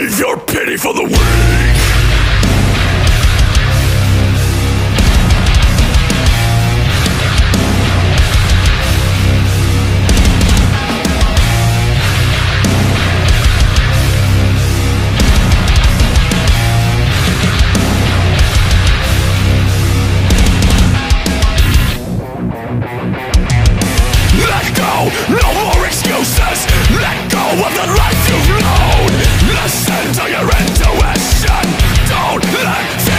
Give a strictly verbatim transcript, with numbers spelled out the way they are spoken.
Save your pity for the weak. No more excuses. Let go of the life you've known. Listen to your intuition. Don't let fear